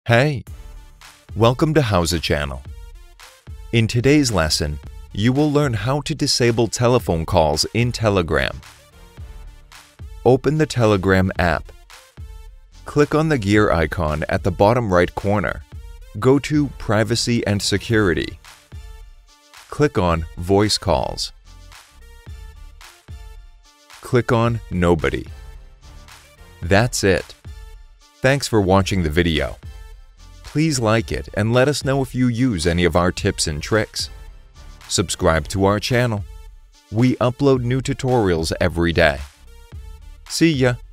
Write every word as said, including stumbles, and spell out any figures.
Hey! Welcome to Howza Channel. In today's lesson, you will learn how to disable telephone calls in Telegram. Open the Telegram app. Click on the gear icon at the bottom right corner. Go to Privacy and Security. Click on Voice Calls. Click on Nobody. That's it. Thanks for watching the video. Please like it and let us know if you use any of our tips and tricks. Subscribe to our channel. We upload new tutorials every day. See ya!